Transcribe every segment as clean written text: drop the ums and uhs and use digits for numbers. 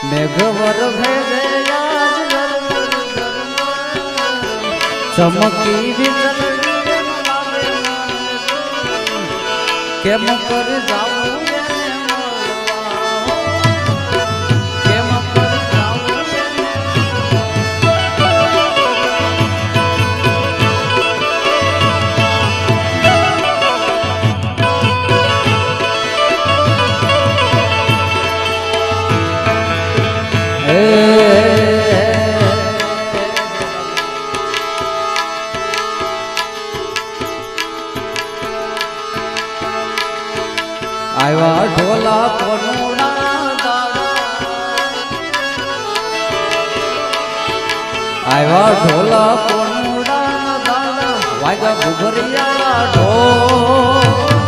मेघवर भेजे चमकी केम कर जाऊं आवा ढोला कोनुड़ा दादा आवा ढोला कोनुड़ा दादा वागा घुघरिया ढोल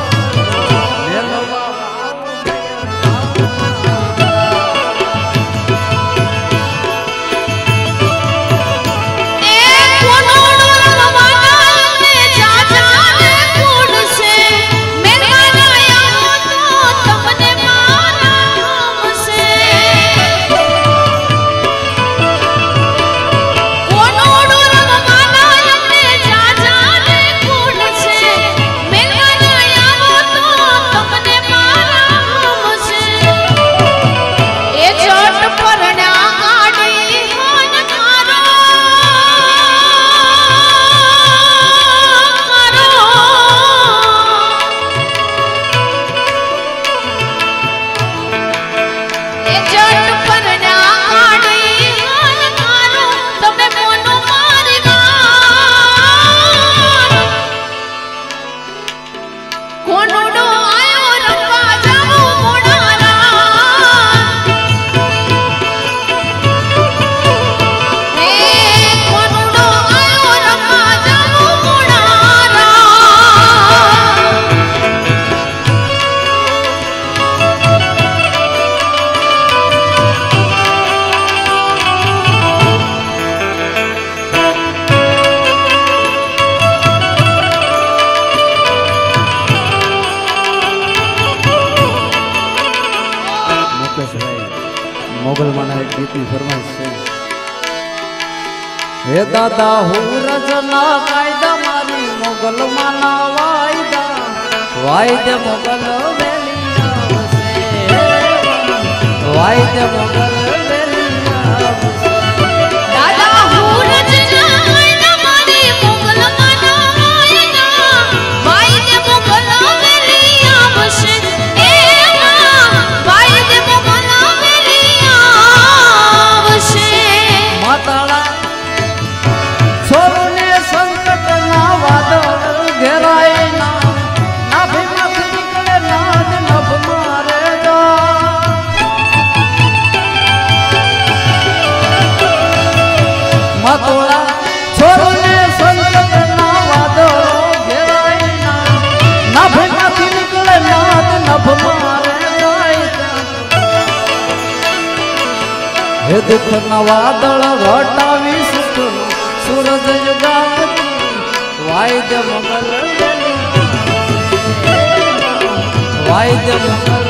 मोगल माना एक गीत की फरमाइश है। हे दादा हूँ रजना कायदा मारी मोगल माना वायदा वायदे मोगल वेलिया से वायदे मोगल वेलिया से दादा हूँ रजना कायदा मारी मोगल माना वायदा वायदे मोगल वेलिया से माताला छोरो ने संकट ना वादळ घेराए ना नाभि माथ निकले नाद नभ मारे जा मातोला छोरो ने संकट ना वादळ घेराए ना नाभि माथ निकले नाद नभ मारे हे दुख न वादळ घटावी सुख सूरज युगावती वायद्य मंगल वायद्य मंगल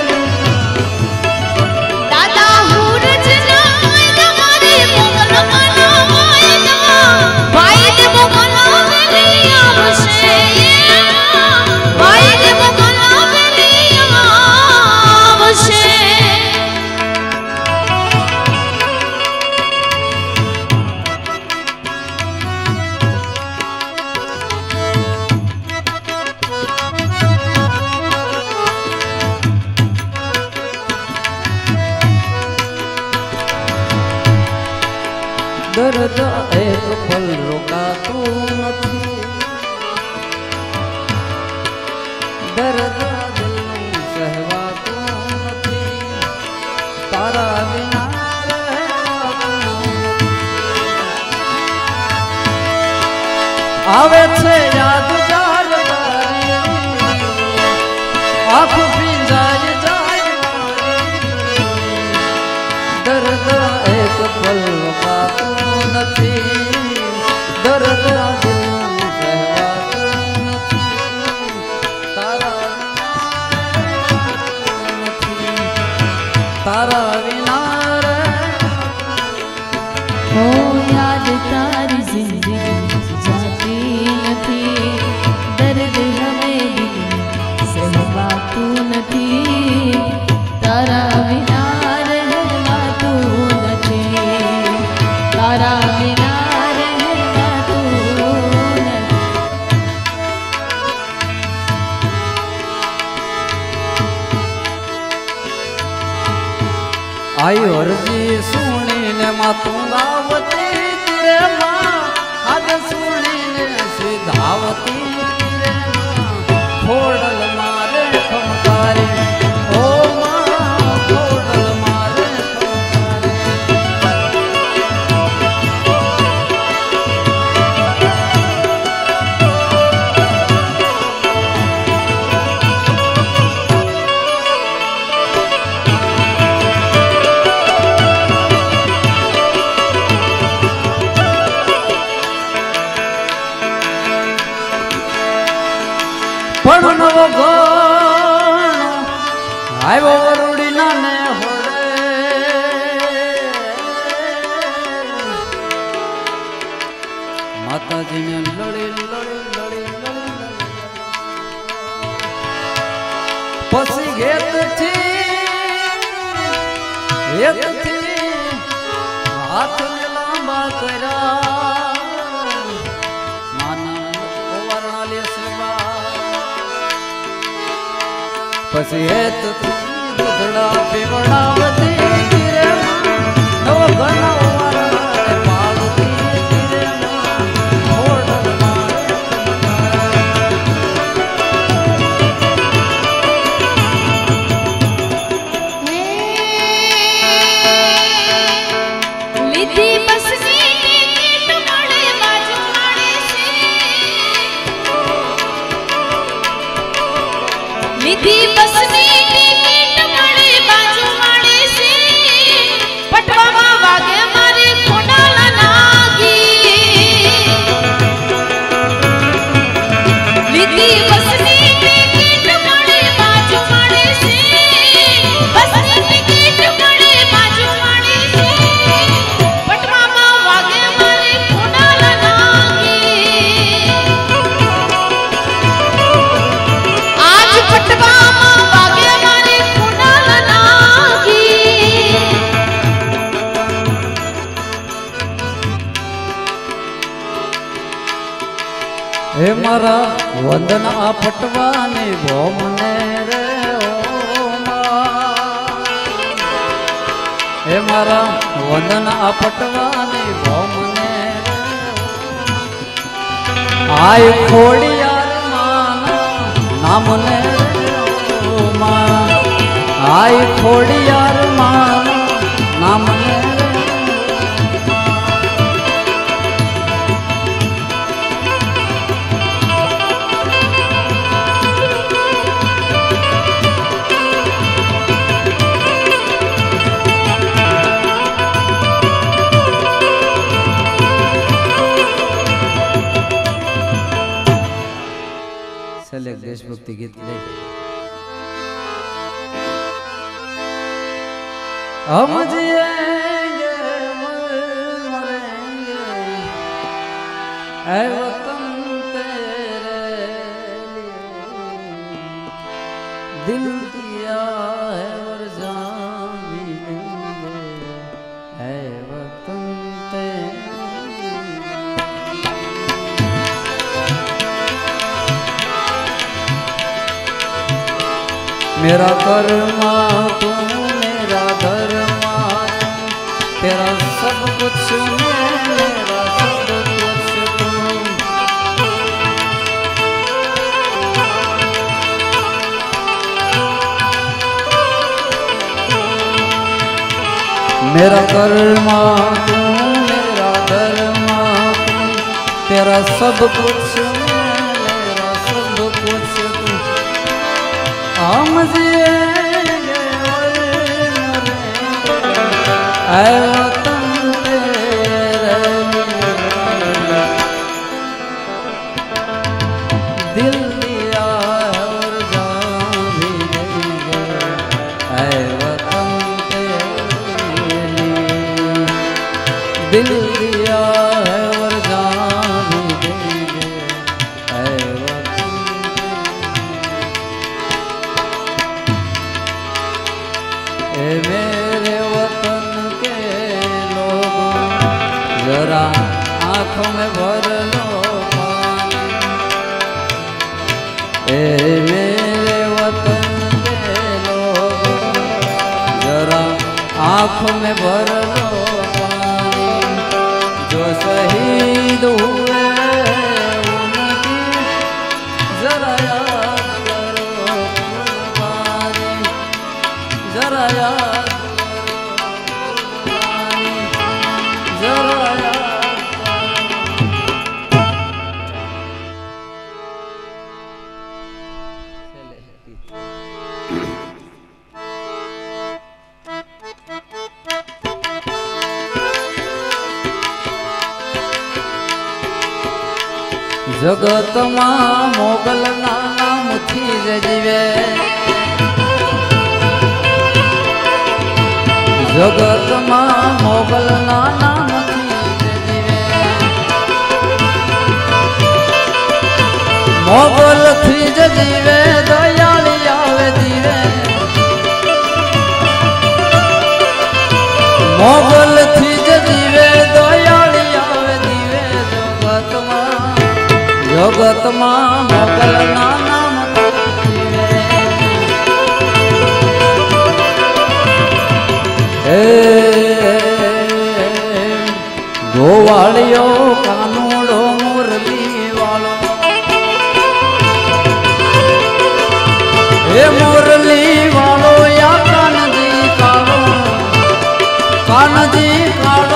दादा हूँ रजना कायदा मारी मोगल माना वायदा वायदे मोगल वेलिया से वायदे मोगल वेलिया से दर्द एक पल रोकाતું નથી दर्द દિલનું સહેવાતું નથી તારા વિના રહેવાતું આવે છે યાદ જાર તારી આંખ ભીંજાય જાય दर्द एक पल रोकाતું નથી दर्द दिलનું સહેવાતું નથી તારા વિના तारी जिंदगी जाती नहीं, दर्द हमें दिल सहवातू नहीं, तारा बिना रहवातू नहीं, तारा बिना रहवातू नहीं। आई अर्जी सुनी ने मातू गावती तेरे माँ, आज सुनी ने सिधावती तेरे माँ, खोडल मारे खमकारे ओ माँ, खोडल मारे પણ નવો ગણ આવ્યો વરુડીના ને હોડે, માતાજીને લડી લડી લડી લડી પછી હેતથી હાથ લાંબા કર્યા, માના ઓવારણા લે સેવા પછી હેત દૂધડા પીવડાવતી તીરે નવ ઘણા વાળા પાલતી તીરે હોડલ મારે લીધી બસની ટિકિટ મળે બાજુ મળે છે, લીધી બસની ટિકિટ મળે બાજુ મળે છે, પટવામાં વાગે મારે ખોડાલા નાગી, લીધી બસની ટિકિટ મળે બાજુ મળે છે, બસની ટિકિટ મળે બાજુ મળે છે, પટવામાં વાગે મારે ખોડાલા નાગી, આજ પટવામાં વાગે મારે ખોડાલા નાગી। હે મારા વંદન આ પટવાની ભોમને રે ઓ મા, હે મારા વંદન આ પટવાની ભોમને રે, આય ખોડિયાર માના નામને રે ઓ મા, આય ખોડિયાર માના નામને રે। चल एक देशभक्ति गीत ले। हम जिएंगे मरेंगे ऐ वतन तेरे लिए, दिल दिया है और जान भी देंगे ऐ वतन तेरे लिए। मेरा कर्मा तू मेरा धर्मा तू, तेरा सब कुछ मेरा सब कुछ तू। मेरा कर्मा तू मेरा धर्मा तू, तेरा सब कुछ मेरा सब कुछ तू। हम जिएंगे और मरेंगे ऐ वतन तेरे लिए, दिल दिया और जान भी देंगे ऐ वतन तेरे लिए, दिल दिया है ए मेरे वतन के लोग जरा आँख में भर लो पानी। ए मेरे वतन के लोग जरा आँख में भर लो पानी। जो शहीद हुए उनकी जरा याद करो कुर्बानी, जरा याद करो कुर्बानी, जरा याद जगत में मोगल नाम थी जीवे, जगत में मोगल नाम थी जीवे। मोगल थी जीवे दयाली आवे जीवे, मोगल थी जीवे दयाली आवे जीवे। जगत में मोगल नाम जीवे। गोवालियो कानूड़ो मुरली वालो, हे मुरली वालो या कानजी कालो, कानजी कालो